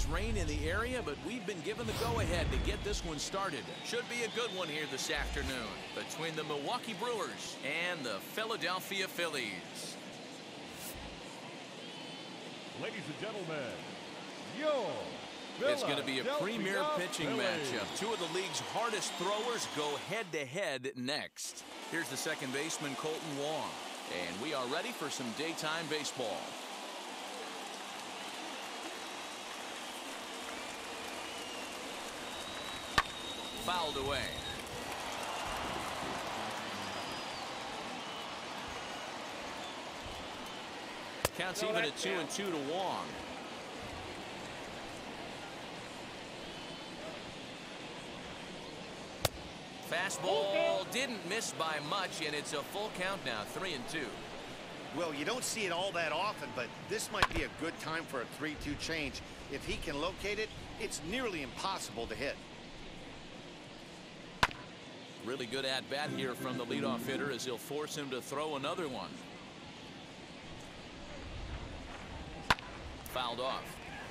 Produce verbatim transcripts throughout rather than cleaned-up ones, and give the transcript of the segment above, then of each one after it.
rain in the area, but we've been given the go-ahead to get this one started. Should be a good one here this afternoon between the Milwaukee Brewers and the Philadelphia Phillies. Ladies and gentlemen, your It's going to be a premier pitching matchup. Two of the league's hardest throwers go head-to-head next. Here's the second baseman, Colton Wong. And we are ready for some daytime baseball. Fouled away. Counts even at two and two to Wong. Fastball didn't miss by much, and it's a full count now, three and two. Well, you don't see it all that often, but this might be a good time for a three two change. If he can locate it, it's nearly impossible to hit. Really good at-bat here from the leadoff hitter as he'll force him to throw another one. Fouled off.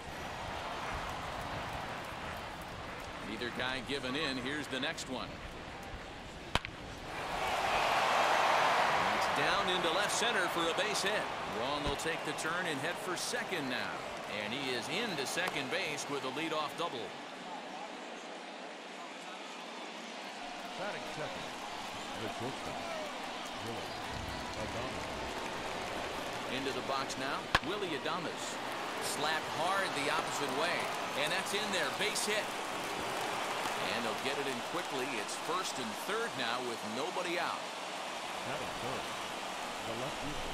Neither guy giving in. Here's the next one. It's down into left center for a base hit. Wong will take the turn and head for second now. And he is into second base with a leadoff double. Batting second, the shortstop, Willie Adames. Into the box now, Willie Adames. Slapped hard the opposite way, and that's in there, base hit. And they'll get it in quickly. It's first and third now with nobody out. Batting third, the left fielder,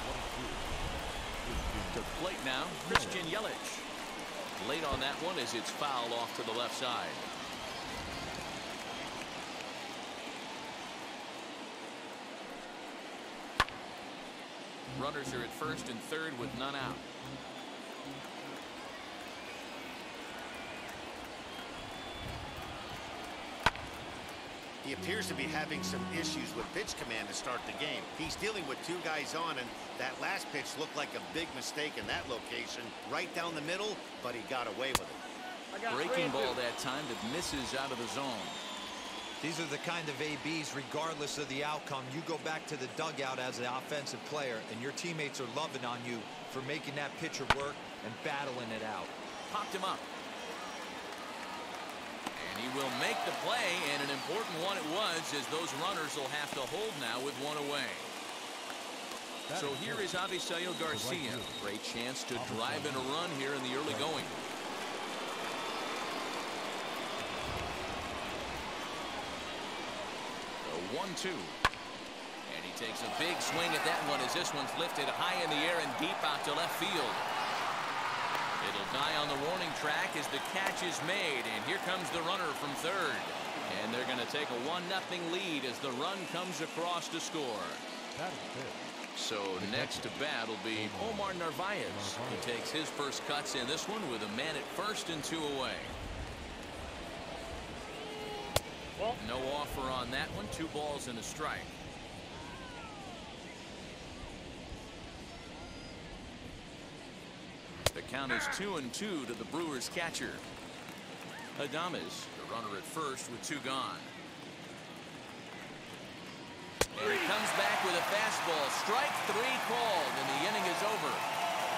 To plate now, Christian Yelich. Late on that one as it's fouled off to the left side. Runners are at first and third with none out. He appears to be having some issues with pitch command to start the game. He's dealing with two guys on, and that last pitch looked like a big mistake in that location, right down the middle, but he got away with it. Breaking ball that time that misses out of the zone. These are the kind of A Bs, regardless of the outcome. You go back to the dugout as an offensive player, and your teammates are loving on you for making that pitcher work and battling it out. Popped him up. And he will make the play, and an important one it was, as those runners will have to hold now with one away. So here is Avisail Garcia. Great chance to drive in a run here in the early going. one two. And he takes a big swing at that one as this one's lifted high in the air and deep out to left field. It'll die on the warning track as the catch is made, and here comes the runner from third. And they're going to take a one nothing lead as the run comes across to score. So next to bat will be Omar Narvaez. He takes his first cuts in this one with a man at first and two away. No offer on that one. Two balls and a strike. The count is two and two to the Brewers catcher. Adames, the runner at first with two gone. And he comes back with a fastball. Strike three called, and the inning is over.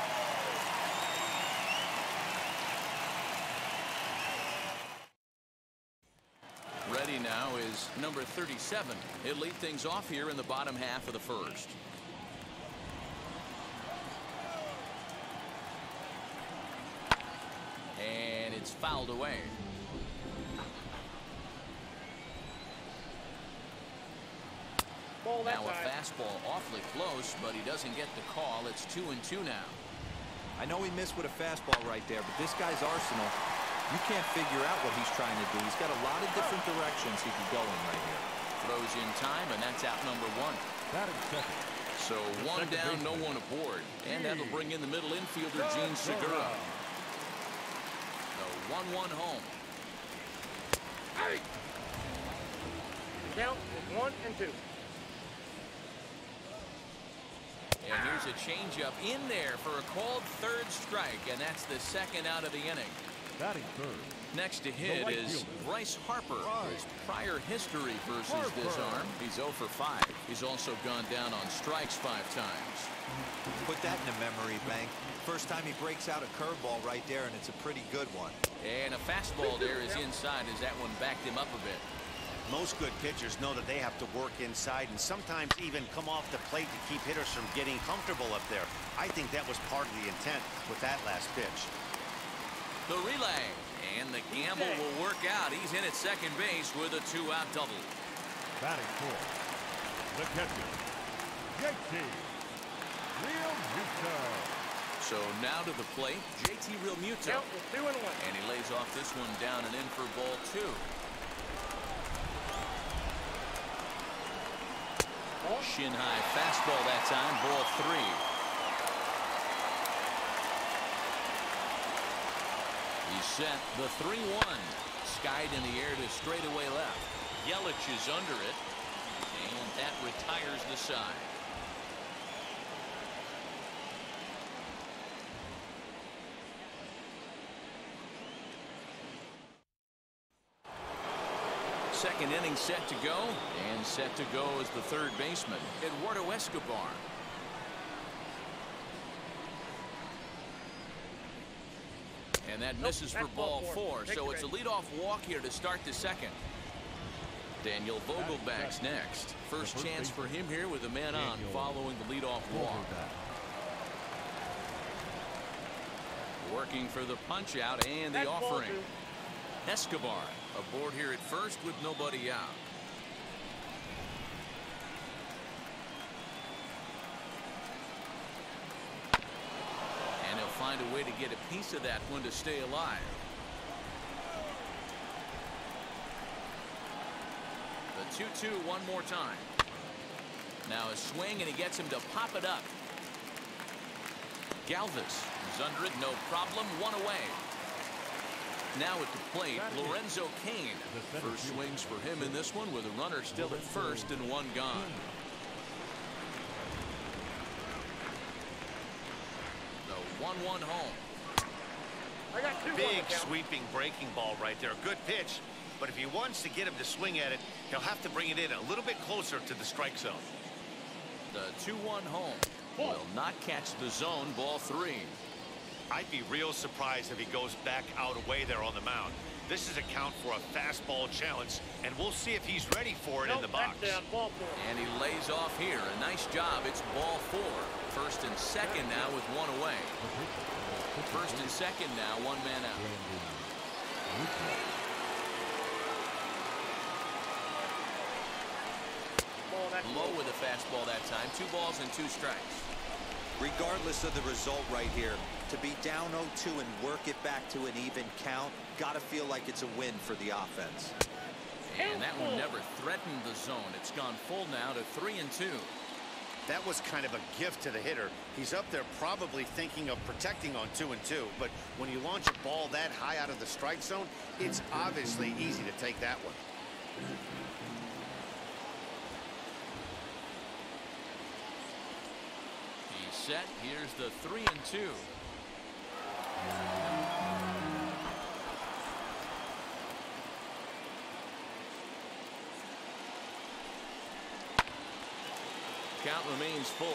Ready now is number thirty-seven. He'll lead things off here in the bottom half of the first. And it's fouled away. Now a fastball awfully close, but he doesn't get the call. It's two and two now. I know he missed with a fastball right there, but this guy's arsenal, you can't figure out what he's trying to do. He's got a lot of different directions he could go in right here. Throws in time, and that's out number one. So one down, no one aboard. And that'll bring in the middle infielder, Gene Segura. The one one home. Count is one and two. And here's a changeup in there for a called third strike, and that's the second out of the inning. Batting third. Next to hit right is fielder. Bryce Harper. Right. His prior history versus Harper. this arm. He's oh for five. He's also gone down on strikes five times. Put that in a memory bank. First time he breaks out a curveball right there, and it's a pretty good one. And a fastball there is inside as that one backed him up a bit. Most good pitchers know that they have to work inside and sometimes even come off the plate to keep hitters from getting comfortable up there. I think that was part of the intent with that last pitch. The relay, and the gamble will work out. He's in at second base with a two-out double. Batting fourth. The catcher, J T Realmuto. So now to the plate, J T Realmuto. Two and one. And he lays off this one down and in for ball two. Shin high fastball that time, ball three. He's set the three one. Skied in the air to straightaway left. Yelich is under it, and that retires the side. Second inning set to go, and set to go is the third baseman, Eduardo Escobar. And that misses for ball four, so it's a leadoff walk here to start the second. Daniel Vogelback's next. First chance for him here with a man on following the leadoff walk. Working for the punch out and the offering. Escobar aboard here at first with nobody out. And he'll find a way to get a piece of that one to stay alive. The two two one more time. Now a swing, and he gets him to pop it up. Galvis is under it, no problem, one away. Now at the plate, Lorenzo Cain. First swings for him in this one with a runner still at first and one gone. The one one home. I got two. Big sweeping breaking ball right there. Good pitch. But if he wants to get him to swing at it, he'll have to bring it in a little bit closer to the strike zone. The two one home will not catch the zone, ball three. I'd be real surprised if he goes back out away there on the mound. This is a count for a fastball challenge, and we'll see if he's ready for it nope, in the box. Down, ball four. And he lays off here. A nice job. It's ball four. First and second now with one away. First and second now, one man out. Low with a fastball that time. Two balls and two strikes. Regardless of the result right here, to be down oh two and work it back to an even count, gotta feel like it's a win for the offense. And that one never threatened the zone. It's gone full now to three and two. That was kind of a gift to the hitter. He's up there probably thinking of protecting on two and two, but when you launch a ball that high out of the strike zone, it's obviously easy to take that one. He's set. Here's the three and two. Count remains full.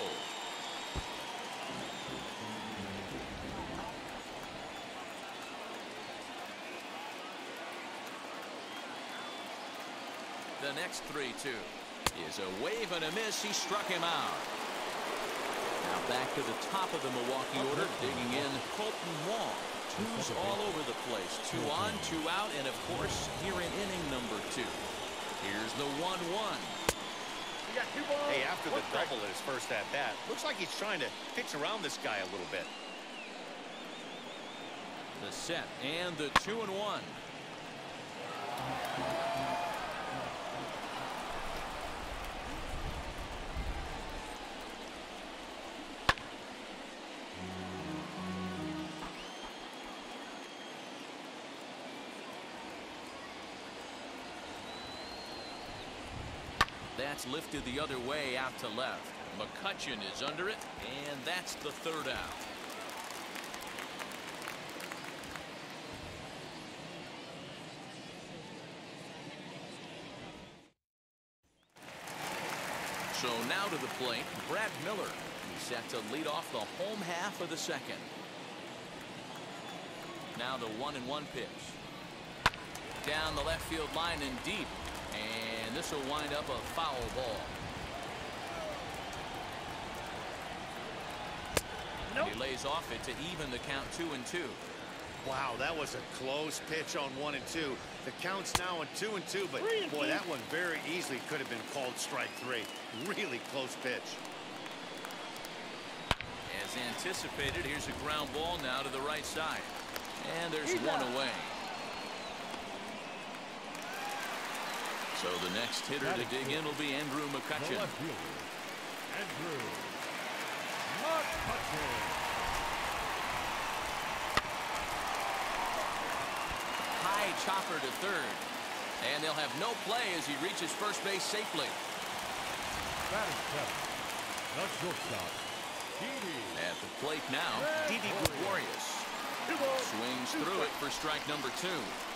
The next three two is a wave and a miss. He struck him out. Now back to the top of the Milwaukee order, digging in Colton Wong. Two's all over the place. Two on, two out, and of course here in inning number two. Here's the one one. Hey, after the double at his first at bat, looks like he's trying to pitch around this guy a little bit. The set and the two and one. That's lifted the other way out to left. McCutchen is under it, and that's the third out. now to the plate, Brad Miller. He's set to lead off the home half of the second. Now the one and one pitch. Down the left field line and deep. And this will wind up a foul ball. Nope. And he lays off it to even the count two and two. Wow, that was a close pitch on one and two. The count's now on two and two, but boy, that one very easily could have been called strike three. Really close pitch. As anticipated, here's a ground ball now to the right side. And there's one away. So the next hitter to dig in will be Andrew McCutchen. Andrew McCutchen. High chopper to third. And they'll have no play as he reaches first base safely. Batting seven. The shortstop, Didi. At the plate now, Didi Gregorius. Swings through it for strike number two.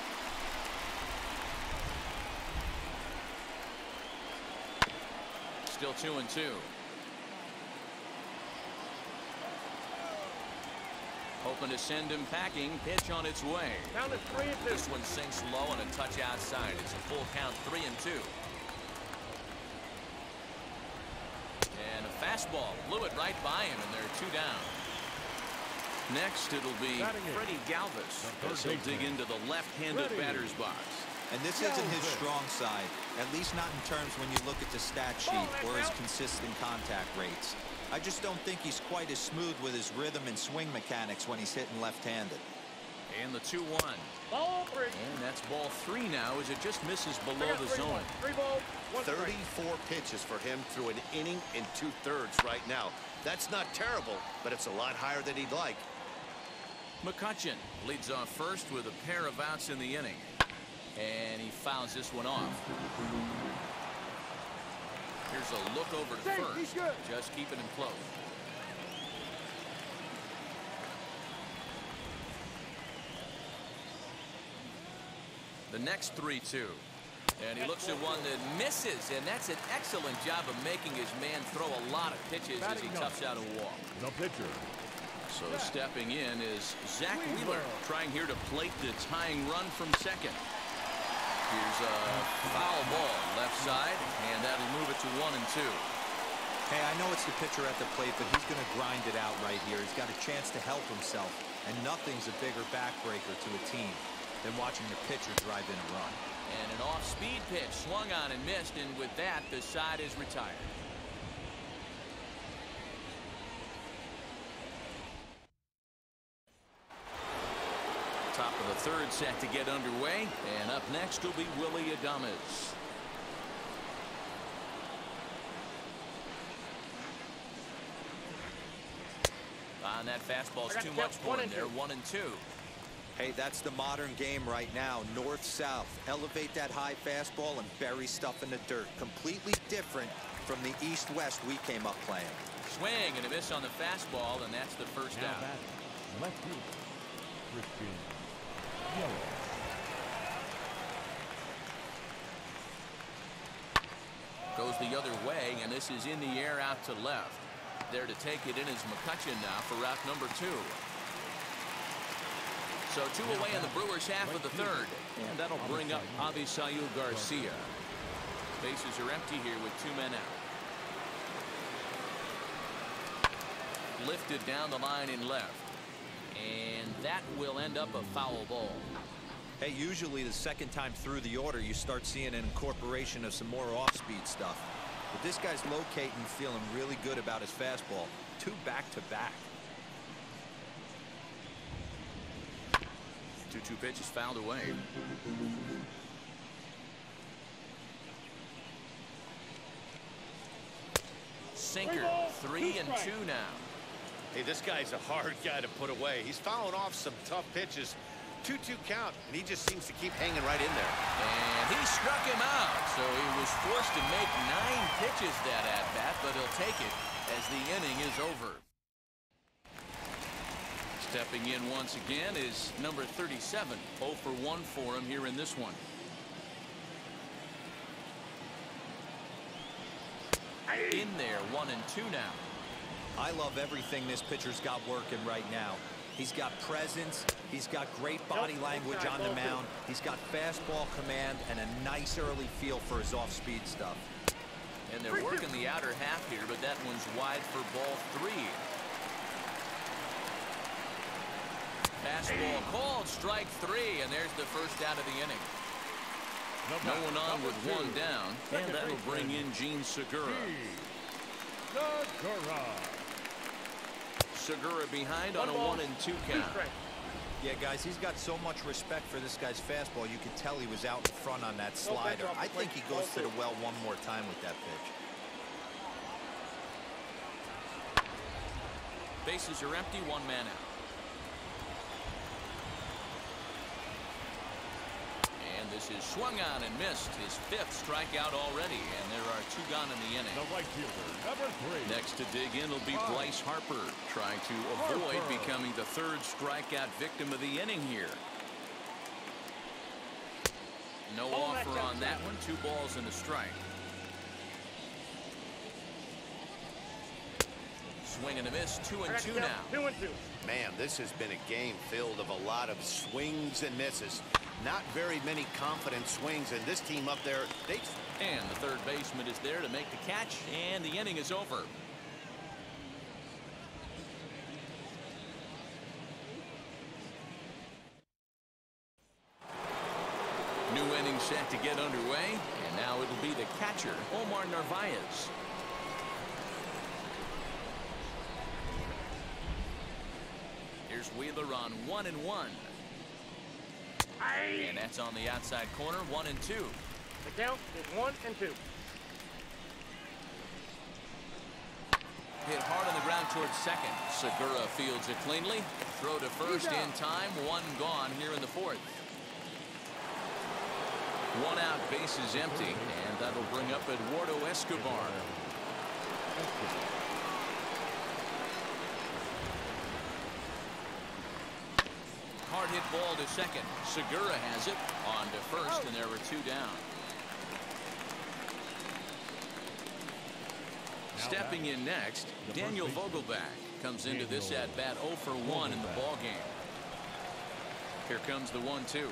Still two and two. Hoping to send him packing. Pitch on its way. Down to three and two. This one sinks low and a touch outside. It's a full count, three and two. And a fastball blew it right by him, and they're two down. Next, it'll be Freddie Galvis as he'll dig into the left-handed batter's box. And this isn't his strong side, at least not in terms when you look at the stat sheet or his consistent contact rates. I just don't think he's quite as smooth with his rhythm and swing mechanics when he's hitting left-handed. And the two one. Ball three. And that's ball three now as it just misses below the three zone. Balls. Three balls, one thirty-four pitches for him through an inning and two-thirds right now. That's not terrible, but it's a lot higher than he'd like. McCutchen leads off first with a pair of outs in the inning. And he fouls this one off. Here's a look over to first. Just keeping him close. The next three two. And he looks at one that misses, and that's an excellent job of making his man throw a lot of pitches as he toughs out a walk. The pitcher. So stepping in is Zach Wheeler, trying here to plate the tying run from second. Here's a foul ball left side, and that'll move it to one and two. Hey, I know it's the pitcher at the plate, but he's going to grind it out right here. He's got a chance to help himself, and nothing's a bigger backbreaker to a team than watching your pitcher drive in a run. And an off-speed pitch swung on and missed, and with that, the side is retired. Top of the third set to get underway, and up next will be Willie Adames. On that fastball's too much for him. They're one and two. Hey, that's the modern game right now. North-south. Elevate that high fastball and bury stuff in the dirt. Completely different from the east-west we came up playing. Swing and a miss on the fastball, and that's the first Now out. batting, left field, Christian Yelich. Goes the other way, and this is in the air out to left. There to take it in is McCutchen now for route number two. So two away in the Brewers half of the third, and that'll bring up Avisail Garcia. Bases are empty here with two men out. Lifted down the line in left, and that will end up a foul ball. Hey, usually the second time through the order, you start seeing an incorporation of some more off-speed stuff. But this guy's locating, feeling really good about his fastball. Two back-to-back. two two pitch is fouled away. Sinker, three and two now. Hey, this guy's a hard guy to put away. He's fouling off some tough pitches. two two count, and he just seems to keep hanging right in there. And he struck him out, so he was forced to make nine pitches that at-bat, but he'll take it as the inning is over. Stepping in once again is number thirty-seven. oh for one for him here in this one. in there. One and two now. I love everything this pitcher's got working right now. He's got presence. He's got great body language on the mound. He's got fastball command and a nice early feel for his off-speed stuff. And they're working the outer half here, but that one's wide for ball three. Fastball called, strike three, and there's the first out of the inning. No one on with one down, and that'll bring in Gene Segura. Segura. Segura behind on a one and two count. Yeah, guys, he's got so much respect for this guy's fastball. You could tell he was out in front on that slider. I think he goes to the well one more time with that pitch. Bases are empty, one man out. And this is swung on and missed. His fifth strikeout already, and there are two gone in the inning. The right fielder, number three. Next to dig in will be Bryce Harper, trying to avoid Harper. becoming the third strikeout victim of the inning here. No offer on that one. Two balls and a strike. Swing and a miss. Two and two now. Two and two. Man, this has been a game filled of a lot of swings and misses. Not very many confident swings, and this team up there, they... And the third baseman is there to make the catch, and the inning is over. New inning set to get underway, and now it'll be the catcher, Omar Narvaez. Here's Wheeler on one and one. And that's on the outside corner, one and two. The count is one and two. Hit hard on the ground towards second. Segura fields it cleanly. Throw to first in time. One gone here in the fourth. One out, bases empty, and that'll bring up Eduardo Escobar. Hard hit ball to second. Segura has it on to first, and there were two down. Stepping in next, Daniel Vogelback comes into this at bat oh for one in the ball game. Here comes the one two.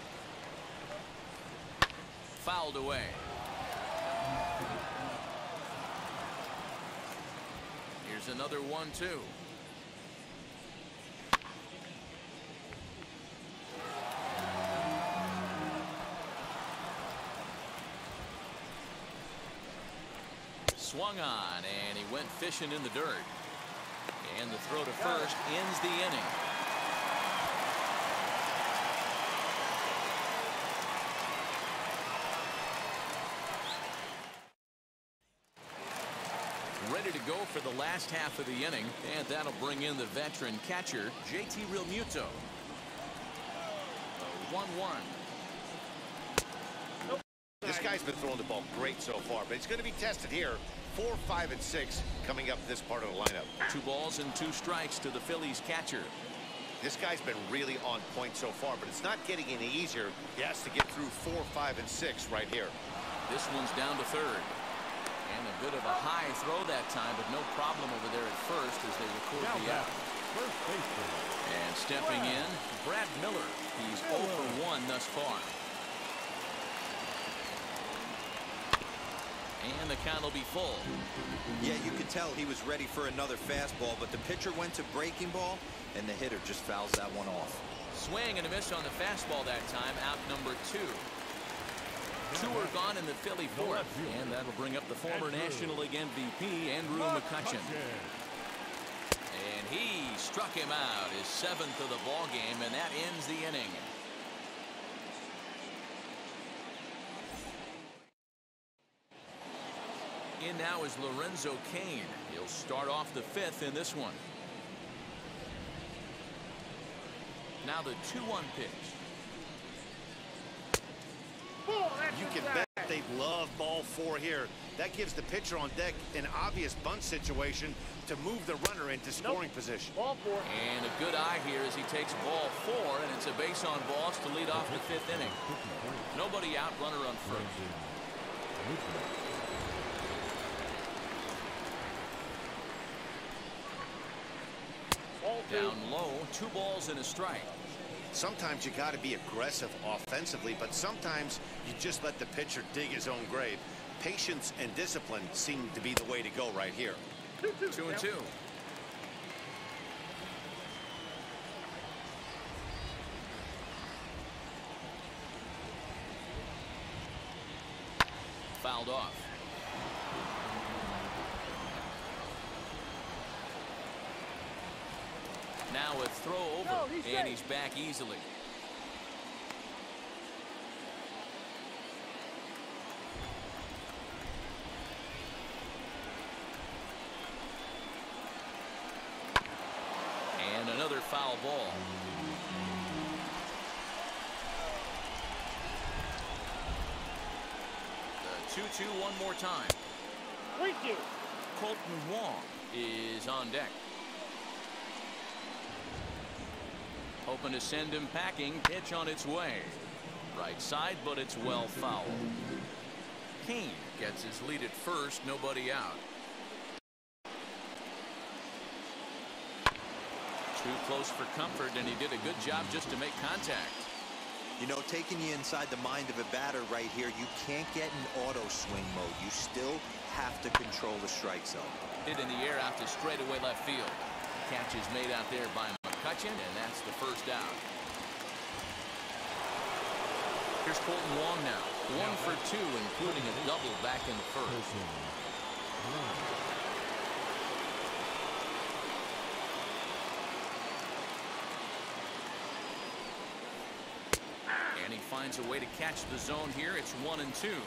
Fouled away. Here's another one two. Swung on, and he went fishing in the dirt. And the throw to first ends the inning. Ready to go for the last half of the inning, and that'll bring in the veteran catcher, J T Realmuto. one one. This guy's been throwing the ball great so far, but he's going to be tested here. Four, five, and six coming up this part of the lineup. Two balls and two strikes to the Phillies catcher. This guy's been really on point so far, but it's not getting any easier. He has to get through four, five, and six right here. This one's down to third. And a bit of a high throw that time, but no problem over there at first as they record Now the out. First baseman. And stepping in, Brad Miller. He's oh for one thus far. And the count will be full. Yeah, you could tell he was ready for another fastball, but the pitcher went to breaking ball, and the hitter just fouls that one off. Swing and a miss on the fastball that time, out number two. Two are gone in the Philly fourth, and that'll bring up the former National League M V P, Andrew McCutchen. And he struck him out, his seventh of the ball game, and that ends the inning. In now is Lorenzo Cain. He'll start off the fifth in this one. Now the two one pitch. You can bet they love ball four here. That gives the pitcher on deck an obvious bunt situation to move the runner into scoring nope. position. Ball four. And a good eye here as he takes ball four, and it's a base on balls to lead off the fifth inning. Nobody out, runner on first. Down low, two balls and a strike. Sometimes you got to be aggressive offensively, but sometimes you just let the pitcher dig his own grave. Patience and discipline seem to be the way to go right here. Two and two. Fouled off. Now a throw over, No, he's and safe. he's back easily. And another foul ball. The two two one more time. Thank you. Colton Wong is on deck. Hoping to send him packing. Pitch on its way. Right side, but it's well fouled. Kane gets his lead at first. Nobody out. Too close for comfort, and he did a good job just to make contact. You know, taking you inside the mind of a batter right here, you can't get in auto swing mode. You still have to control the strike zone. Hit in the air out to straightaway left field. Catch is made out there by McCutchen, and that's the first out. Here's Colton Wong now. One for two, including a double back in the first. And he finds a way to catch the zone here. It's one and two.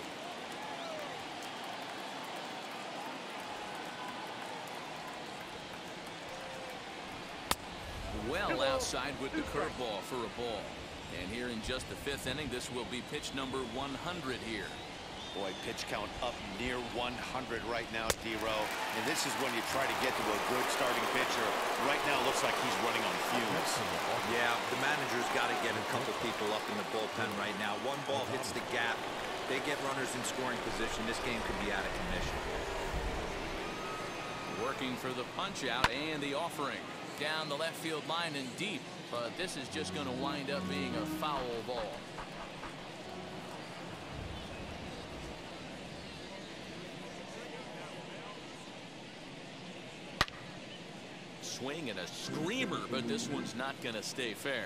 Well outside with the curveball for a ball. And here in just the fifth inning, this will be pitch number one hundred here. Boy, pitch count up near one hundred right now, D-Row. And this is when you try to get to a good starting pitcher. Right now, it looks like he's running on fumes. Yeah, the manager's got to get a couple people up in the bullpen right now. One ball hits the gap. They get runners in scoring position. This game could be out of commission. Working for the punch out and the offering. Down the left field line and deep. But this is just going to wind up being a foul ball. Swing and a screamer, but this one's not going to stay fair.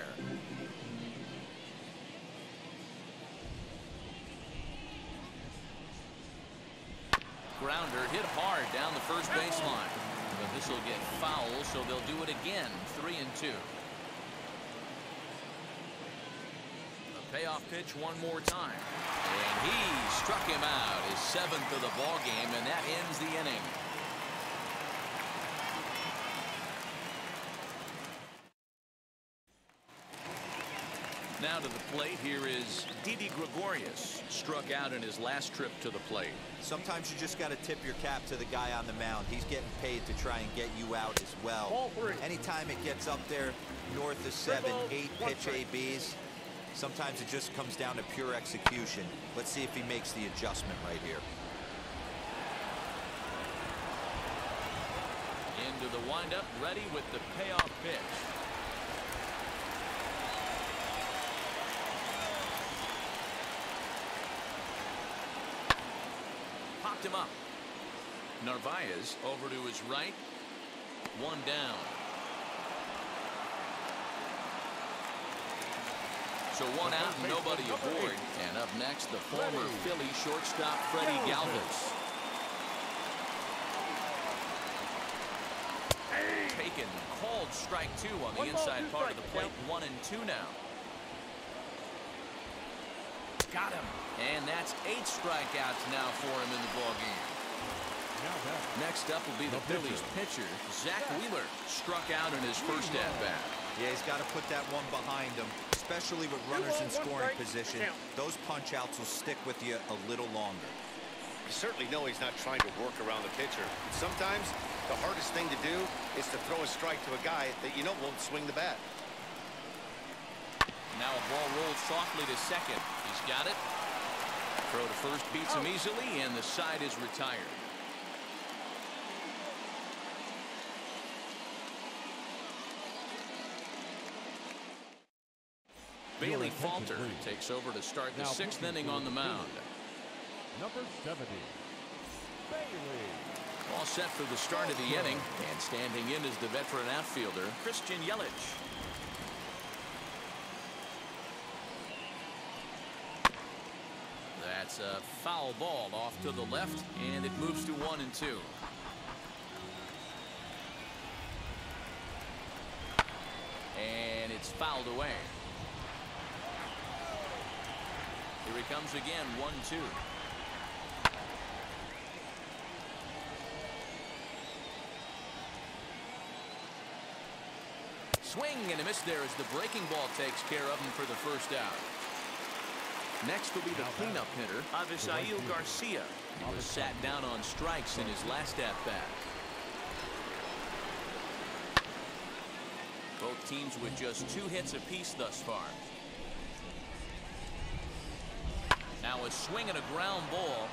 Grounder hit hard down the first baseline. But this will get foul, so they'll do it again. Three and two. A payoff pitch one more time. And he struck him out. His seventh of the ball game, and that ends the inning. Now to the plate, here is Didi Gregorius. Struck out in his last trip to the plate. Sometimes you just got to tip your cap to the guy on the mound. He's getting paid to try and get you out as well. Ball three. Anytime it gets up there north of seven, eight pitch A Bs, sometimes it just comes down to pure execution. Let's see if he makes the adjustment right here. Into the windup, ready with the payoff pitch. Popped him up. Narvaez over to his right. One down. So one out and nobody aboard. And up next, the former Philly shortstop Freddie Galvis. Taken, called strike two on the inside part of the plate. One and two now. Got him. And that's eight strikeouts now for him in the ballgame. Next up will be the Phillies pitcher, Zach Wheeler. Struck out in his first at-bat. Yeah, he's got to put that one behind him, especially with runners in scoring position. Those punch-outs will stick with you a little longer. You certainly know he's not trying to work around the pitcher. Sometimes the hardest thing to do is to throw a strike to a guy that you know won't swing the bat. Now a ball rolled softly to second. He's got it. Throw to first beats him easily, and the side is retired. Bailey attention, Falter please. takes over to start the Now sixth pitching inning for on the the mound. Number seventy, Bailey. All set for the start of the inning, and standing in is the veteran outfielder, Christian Yelich. That's a foul ball off to the left, and it moves to one and two. And it's fouled away. Here he comes again, one two. Swing and a miss there as the breaking ball takes care of him for the first out. Next will be the cleanup hitter, Avisail Garcia. He was sat down on strikes in his last at-bat. Both teams with just two hits apiece thus far. Now a swing and a ground ball.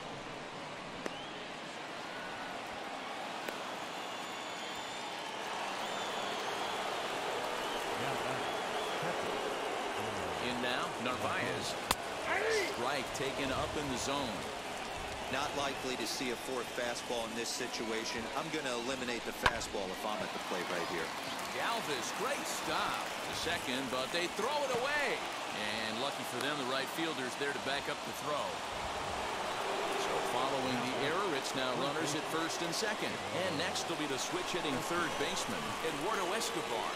In now, Narvaez. Strike taken up in the zone. Not likely to see a fourth fastball in this situation. I'm going to eliminate the fastball if I'm at the plate right here. Galvis, great stop. The second, but they throw it away. And lucky for them, the right fielder's there to back up the throw. So following the error, it's now runners at first and second. And next will be the switch-hitting third baseman, Eduardo Escobar.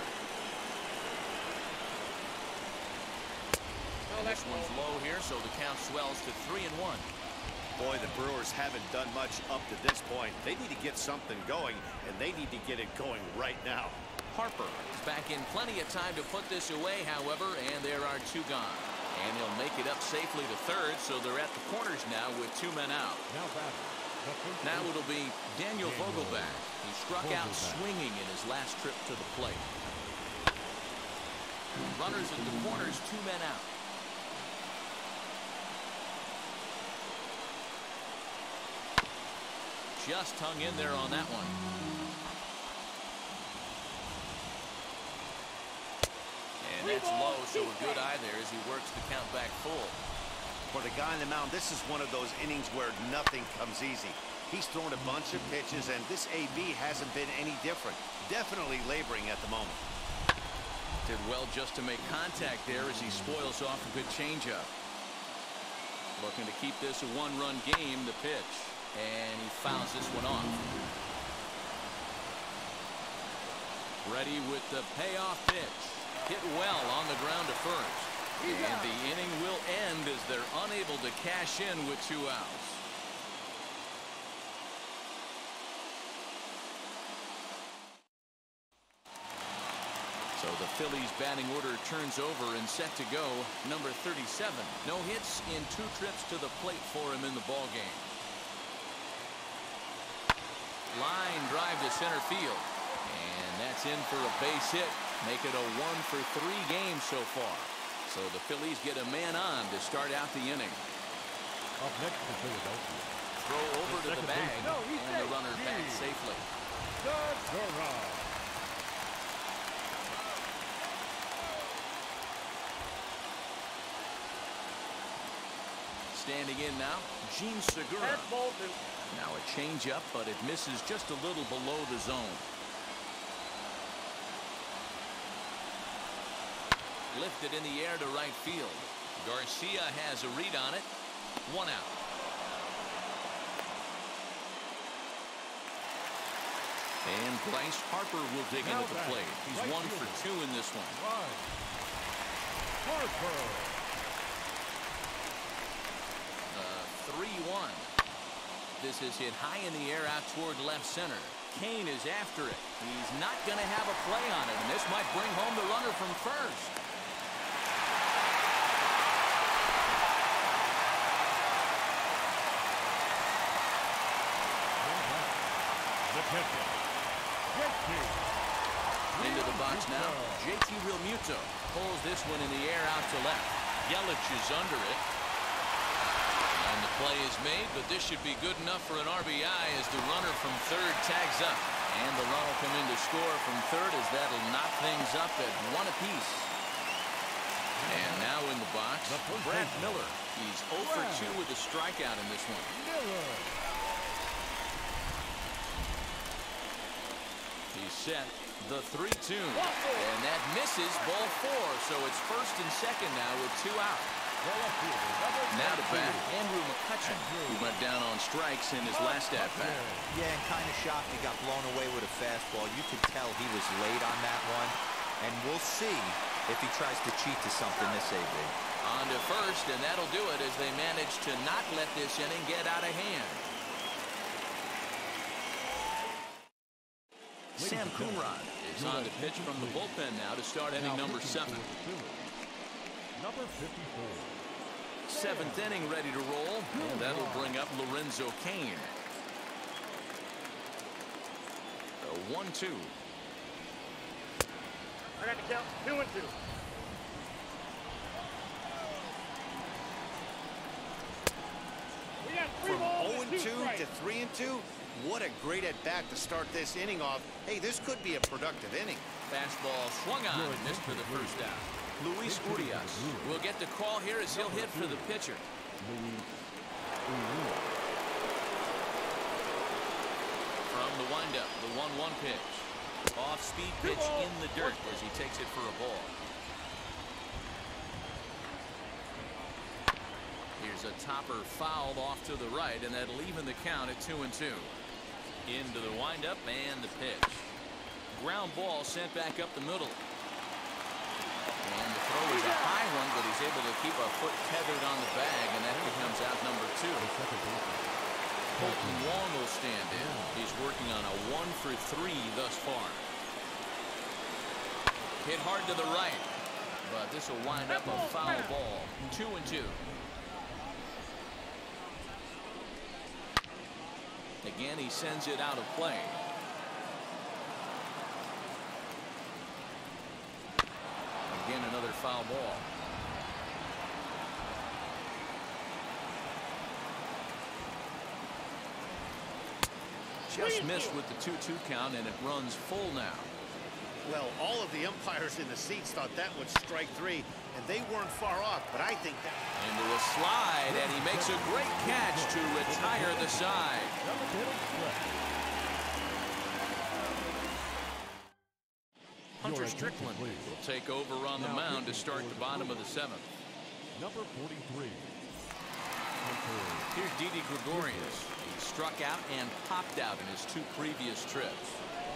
And this one's low here, so the count swells to three and one. Boy, the Brewers haven't done much up to this point. They need to get something going, and they need to get it going right now. Harper is back in plenty of time to put this away, however, and there are two gone. And he'll make it up safely to third, so they're at the corners now with two men out. Now batting. Now it'll be Daniel Vogelback. He struck out swinging in his last trip to the plate. Runners at the corners, two men out. Just hung in there on that one. And that's low, so a good eye there as he works the count back full. For the guy on the mound, this is one of those innings where nothing comes easy. He's thrown a bunch of pitches, and this A B hasn't been any different. Definitely laboring at the moment. Did well just to make contact there as he spoils off a good changeup. Looking to keep this a one-run game, the pitch. And he fouls this one off. Ready with the payoff pitch. Hit well on the ground to first. And the inning will end as they're unable to cash in with two outs. So the Phillies batting order turns over and set to go. Number thirty-seven. No hits in two trips to the plate for him in the ballgame. Line drive to center field. And that's in for a base hit. Make it a one for three game so far. So the Phillies get a man on to start out the inning. Up next to Philadelphia. Throw over to the bag. No, and the runner back safely. Standing in now, Gene Segura. Now a changeup, but it misses just a little below the zone. Lifted in the air to right field. Garcia has a read on it. One out. And Bryce Harper will dig into the plate. He's one for two in this one. Harper. three one. This is hit high in the air out toward left center. Kane is after it. He's not going to have a play on it, and this might bring home the runner from first. The pitcher. Into the box now. J T Realmuto pulls this one in the air out to left. Yelich is under it. And the play is made, but this should be good enough for an R B I as the runner from third tags up. And the run will come in to score from third as that'll knock things up at one apiece. And now in the box, Brad Miller. He's oh for two with a strikeout in this one. Miller. He's set the three two. And that misses ball four. So it's first and second now with two out. Now to bat, Andrew McCutcheon, who went down on strikes in his last at bat. Yeah, and kind of shocked he got blown away with a fastball. You could tell he was late on that one. And we'll see if he tries to cheat to something this A B. On to first, and that'll do it as they manage to not let this inning get out of hand. Sam Coonrod is on to pitch from the bullpen now to start inning number seven. Number fifty-four. Seventh inning ready to roll, and that'll bring up Lorenzo Cain. A one two. I got the count. Two and two. We got three From balls oh and and two two strikes. to three and two. What a great at bat to start this inning off. Hey, this could be a productive inning. Fastball swung on and missed for the first out. Luis Urias will get the call here as he'll hit for the pitcher. From the windup, the one one pitch. Off-speed pitch in the dirt as he takes it for a ball. Here's a topper fouled off to the right, and that'll even the count at two and two. Into the windup and the pitch. Ground ball sent back up the middle. And the throw is a high one, but he's able to keep a foot tethered on the bag, and that becomes out number two. Colton Wong will stand in. He's working on a one for three thus far. Hit hard to the right, but this will wind up a foul ball. Two and two. Again, he sends it out of play. Again, another foul ball. Just missed with the two two count, and it runs full now. Well, all of the umpires in the seats thought that was strike three, and they weren't far off, but I think that... Into a slide, and he makes a great catch to retire the side. Hunter Strickland will take over on the mound to start the bottom of the seventh. Number forty-three. Here's Didi Gregorius. He struck out and popped out in his two previous trips.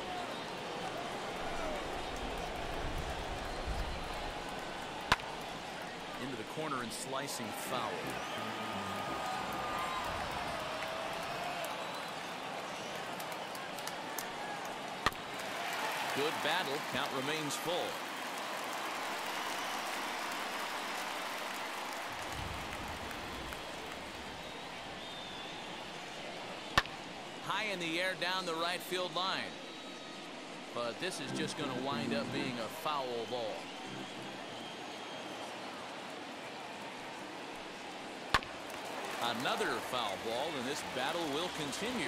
Into the corner and slicing foul. Good battle. Count remains full. High in the air down the right field line. But this is just going to wind up being a foul ball. Another foul ball, and this battle will continue.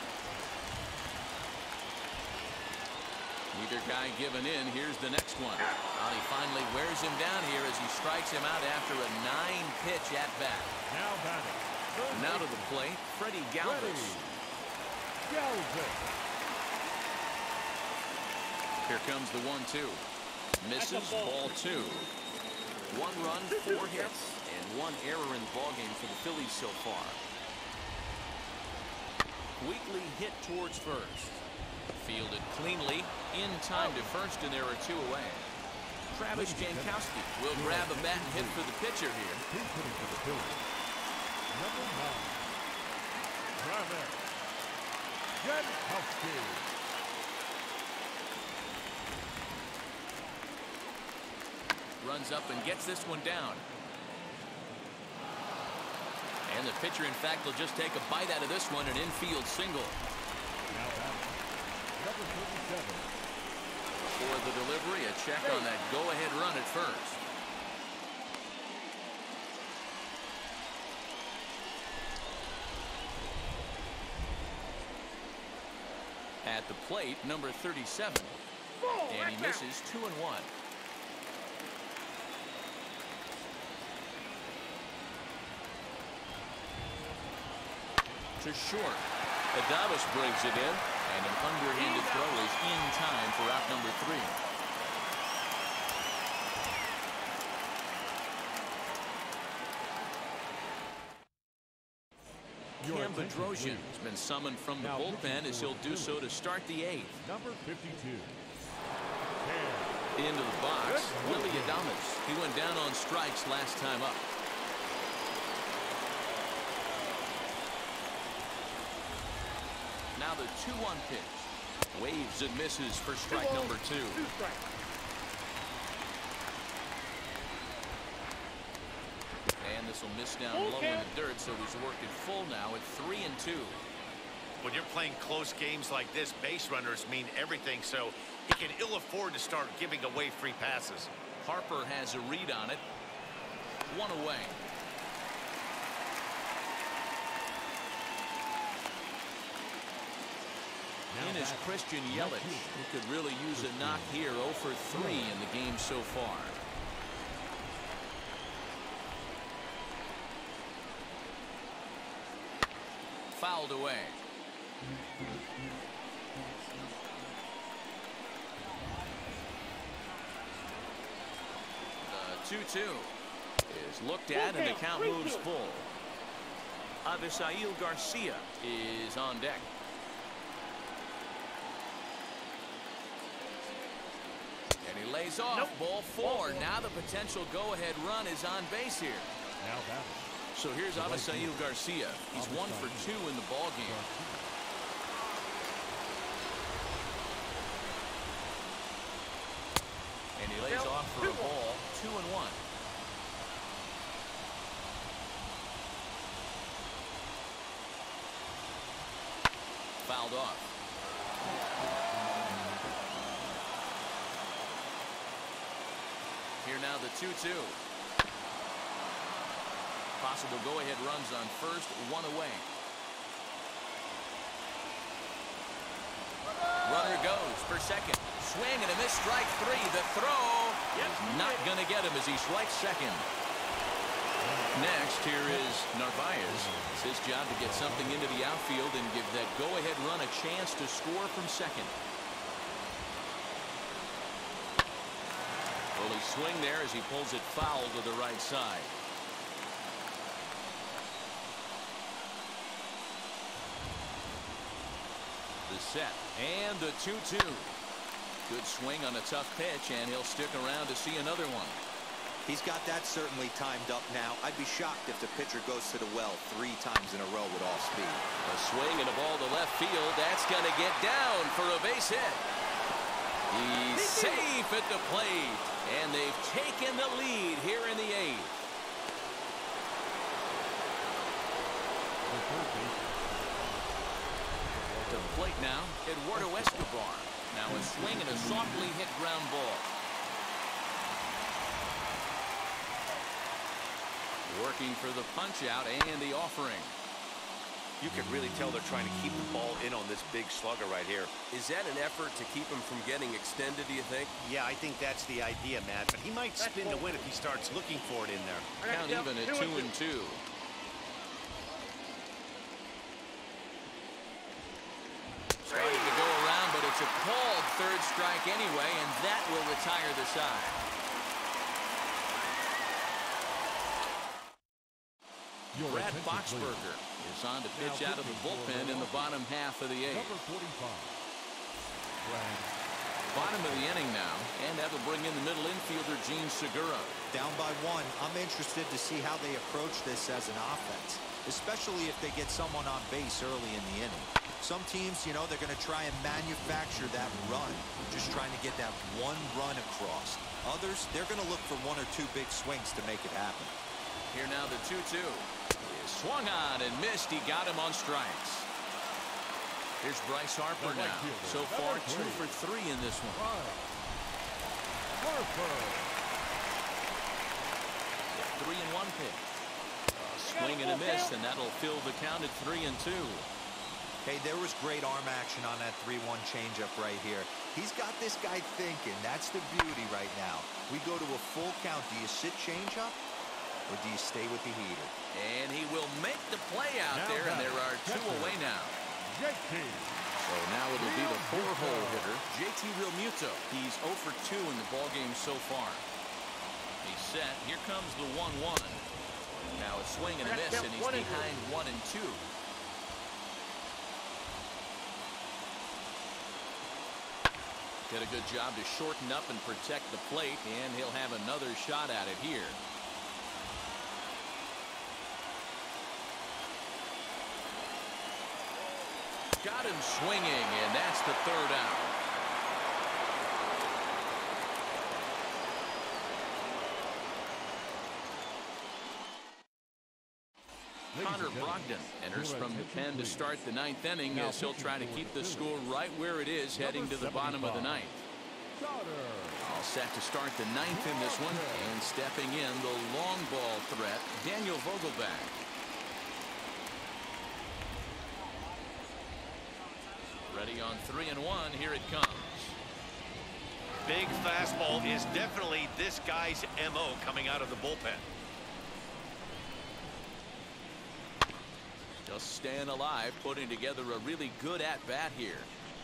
Neither guy giving in. Here's the next one. Well, he finally wears him down here as he strikes him out after a nine pitch at bat. Now batting. Now to the plate, Freddie Galvis. Galvis. Here comes the one two. Misses, ball two. One run, four hits, and one error in the ballgame for the Phillies so far. Weekly hit towards first. Fielded cleanly, in time to first, and there are two away. Travis Jankowski will grab a bat and hit for the pitcher here. He's hitting for the Phillies. Number nine. Travis Jankowski. Runs up and gets this one down. And the pitcher, in fact, will just take a bite out of this one, an infield single. Now batting. Number thirty-seven. For the delivery, a check on that go-ahead run at first. At the plate, number thirty-seven. And he misses two and one. to short. Adames brings it in, and an underhanded throw is in time for out number three. Cam Bedrosian has been summoned from the bullpen as he'll do so to start the eighth. Number fifty-two. Into the box, Willie Adames. He went down on strikes last time up. Now the two one pitch. Waves and misses for strike number two. And this will miss down low in the dirt, so he's worked it full now at three and two. When you're playing close games like this, base runners mean everything, so he can ill afford to start giving away free passes. Harper has a read on it. One away. In is Christian Yelich, who could really use a knock here. oh for three in the game so far. Fouled away. The two two is looked at, and the count moves full. Avisail Garcia is on deck. And he lays off. Nope. Ball four. Now the potential go-ahead run is on base here. Now batting. So here's Avisail Garcia. He's one for two in the ball game. And he lays off for a ball. Two and one. Fouled off. Here now the two two. Possible go-ahead runs on first, one away. Runner goes for second. Swing and a miss, strike three. The throw not going to get him as he strikes second. Next, here is Narvaez. It's his job to get something into the outfield and give that go-ahead run a chance to score from second. Early swing there as he pulls it foul to the right side. The set and the two two. Good swing on a tough pitch, and he'll stick around to see another one. He's got that certainly timed up now. I'd be shocked if the pitcher goes to the well three times in a row with all speed. A swing and a ball to left field. That's going to get down for a base hit. He's safe at the plate, and they've taken the lead here in the eighth. To the plate now, Eduardo Escobar. Now a swing and a softly hit ground ball. Working for the punch out and the offering. You can really tell they're trying to keep the ball in on this big slugger right here. Is that an effort to keep him from getting extended, do you think? Yeah, I think that's the idea, Matt. But he might spin to win if he starts looking for it in there. Count even at two and two. Starting to go around, but it's a called third strike anyway, and that will retire the side. Brad Boxberger is on to pitch out of the bullpen in the bottom half of the eighth. Number forty-five. Bottom of the inning now, and that'll bring in the middle infielder Gene Segura. Down by one, I'm interested to see how they approach this as an offense, especially if they get someone on base early in the inning. Some teams, you know, they're going to try and manufacture that run, just trying to get that one run across. Others, they're going to look for one or two big swings to make it happen. Here now the two two. Swung on and missed. He got him on strikes. Here's Bryce Harper now. So far two for three in this one. Harper. Three and one pitch. A swing and a miss, and that'll fill the count at three and two. Hey, there was great arm action on that three one changeup right here. He's got this guy thinking. That's the beauty right now. We go to a full count. Do you sit changeup? or do you stay with the heater? And he will make the play out Now there, and there are two catcher. away now. J T. So now it'll be the four-hole hitter, J T Realmuto. He's zero for two in the ballgame so far. He's set. Here comes the one one. Now a swing and a miss, and he's behind one and two. Did a good job to shorten up and protect the plate, and he'll have another shot at it here. Got him swinging, and that's the third out. Connor Brogdon enters from the pen to start the ninth inning as he'll try to keep the score right where it is heading to the bottom of the ninth. All set to start the ninth in this one, and stepping in the long ball threat, Daniel Vogelback. Ready on three and one. Here it comes. Big fastball is definitely this guy's M O coming out of the bullpen. Just staying alive, putting together a really good at-bat here.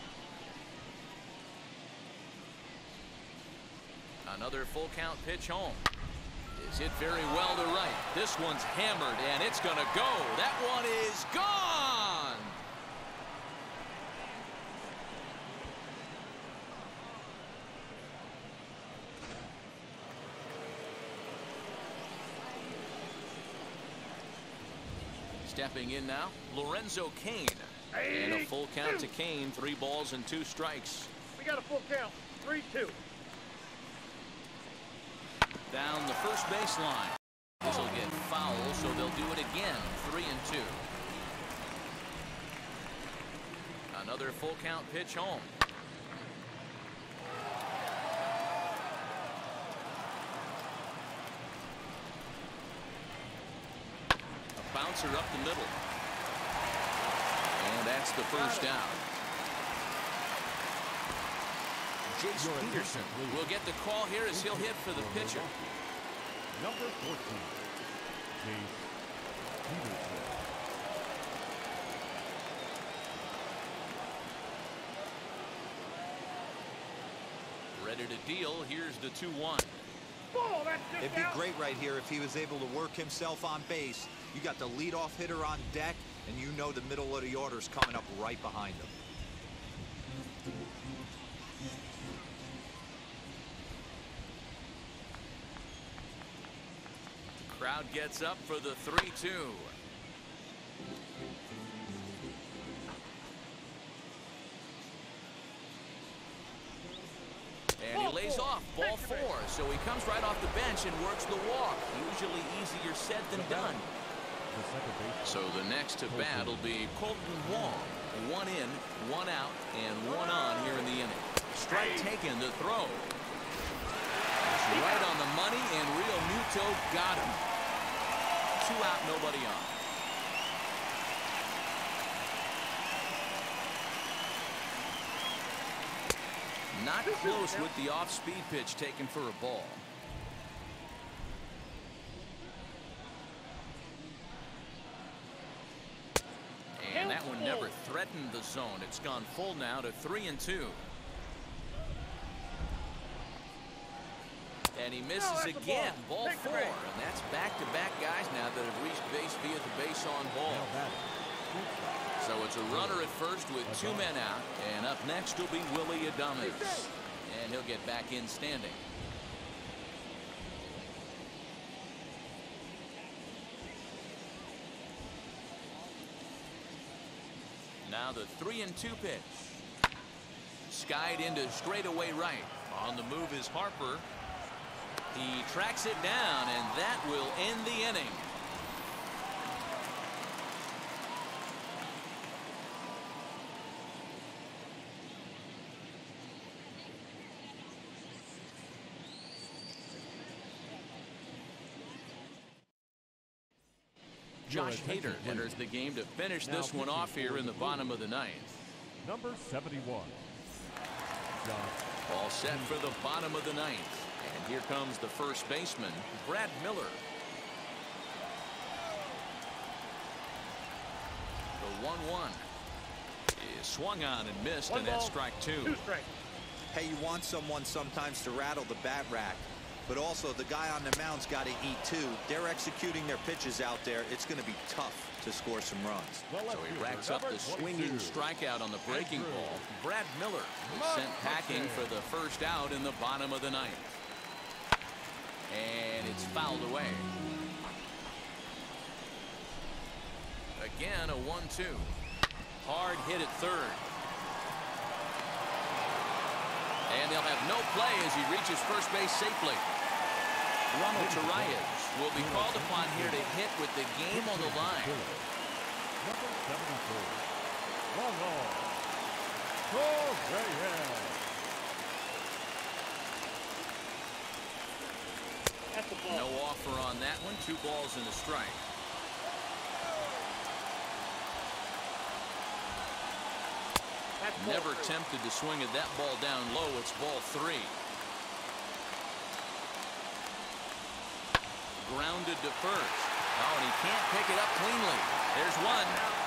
Another full count pitch home. Is hit very well to right. This one's hammered, and it's going to go. That one is gone. Stepping in now, Lorenzo Cain. And a full count to Cain. Three balls and two strikes. We got a full count. three two. Down the first baseline. This will get foul, so they'll do it again. Three and two. Another full count pitch home. Bouncer up the middle. And that's the first down. Jace Peterson will get the call here as he'll hit for the pitcher. Number fourteen, Jace Peterson. Ready to deal. Here's the two one. Ball, that's just It'd be out. great right here if he was able to work himself on base. You got the leadoff hitter on deck, and you know the middle of the order's coming up right behind him. The crowd gets up for the three two. And he lays off, ball four, so he comes right off the bench and works the walk. Usually easier said than done. So the next to bat will be Colton Wong. One in, one out, and one on here in the inning. Strike taken to throw. It's right on the money, and Realmuto got him. Two out, nobody on. Not close with the off-speed pitch taken for a ball. And that one never threatened the zone. It's gone full now to three and two. And he misses again. Ball four. And that's back-to-back guys now that have reached base via the base on ball. So it's a runner at first with two men out. And up next will be Willie Adames. And he'll get back in standing. Now the three and two pitch. Skied into straightaway right. On the move is Harper. He tracks it down, and that will end the inning. Josh Hader enters the game to finish this one off here in the bottom of the ninth. Number seventy-one. All set for the bottom of the ninth. And here comes the first baseman, Brad Miller. one one. He swung on and missed, One and that's ball, strike two. Two strikes. Hey, you want someone sometimes to rattle the bat rack, but also the guy on the mound's got to eat too. They're executing their pitches out there. It's going to be tough to score some runs. So he racks up the swinging strikeout on the breaking ball. Brad Miller is sent packing for the first out in the bottom of the ninth. And it's fouled away. Again, a one two. Hard hit at third. And they'll have no play as he reaches first base safely. Ronald Torreyes will be called upon here to hit with the game on the line. Number seventy-four. Ronald Torreyes. That's the ball. No offer on that one. Two balls and a strike. That's ball Never three. tempted to swing at that ball down low. It's ball three. Grounded to first. Oh, and he can't pick it up cleanly. There's one.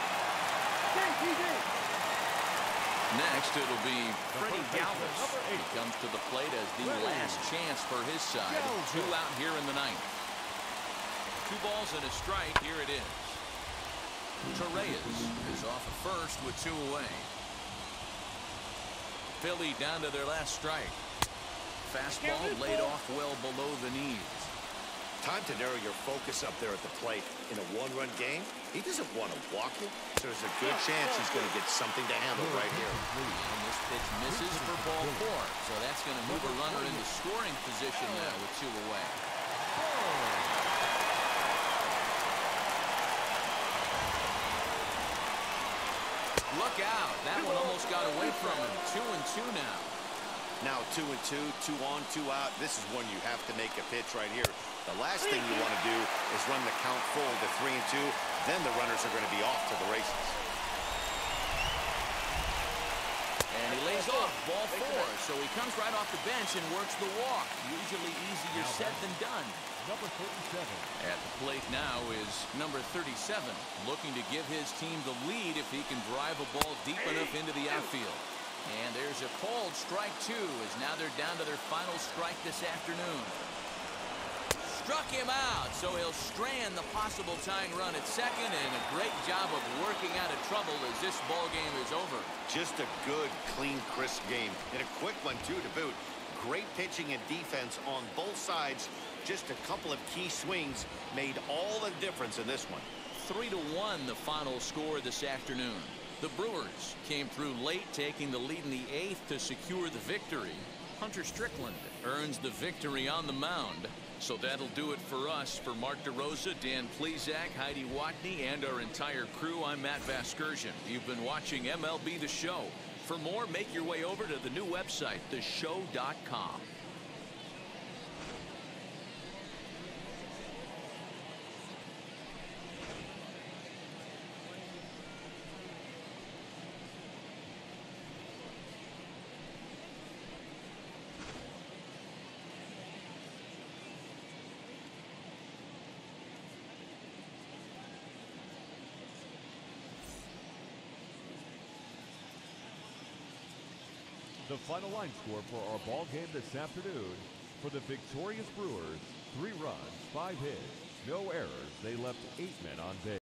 Next, it'll be Freddie Galvis. He comes to the plate as the last chance for his side. Two out here in the ninth. Two balls and a strike. Here it is. Torreyes is off at first with two away. Philly down to their last strike. Fastball laid off well below the knees. Time to narrow your focus up there at the plate. In a one-run game, he doesn't want to walk you, so there's a good chance he's going to get something to handle right here. And this pitch misses for ball four, so that's going to move a runner into scoring position now with two away. Look out. That one almost got away from him. Two and two now. Now two and two, two on, two out. This is when you have to make a pitch right here. The last thing you want to do is run the count full to three and two. Then the runners are going to be off to the races. And he lays off ball four, so he comes right off the bench and works the walk. Usually easier said than done. Number thirty-seven. At the plate now is number thirty-seven, looking to give his team the lead if he can drive a ball deep enough into the outfield. And there's a called strike two, as now they're down to their final strike this afternoon. Struck him out, so he'll strand the possible tying run at second, and a great job of working out of trouble as this ball game is over. Just a good, clean, crisp game. And a quick one, too, to boot. Great pitching and defense on both sides. Just a couple of key swings made all the difference in this one. Three to one, the final score this afternoon. The Brewers came through late, taking the lead in the eighth to secure the victory. Hunter Strickland earns the victory on the mound. So that'll do it for us. For Mark DeRosa, Dan Plesac, Heidi Watney, and our entire crew, I'm Matt Vasgersian. You've been watching M L B The Show. For more, make your way over to the new website, the show dot com. The final line score for our ball game this afternoon: for the victorious Brewers, three runs, five hits, no errors. They left eight men on base.